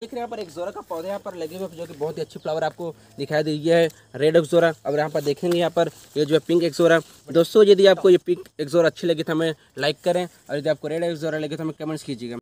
देख रहे हैं यहाँ पर एक्सोरा का पौधा यहाँ पर लगे हुए जो कि बहुत ही अच्छी फ्लावर आपको दिखाई दे रही है, रेड एक्सोरा। अब यहाँ पर देखेंगे यहाँ पर ये जो है पिंक एक्सोरा। दोस्तों यदि आपको ये पिंक एक्सोरा अच्छी लगी तो हमें लाइक करें, और यदि आपको रेड एक्सोरा लगे तो हमें कमेंट्स कीजिएगा।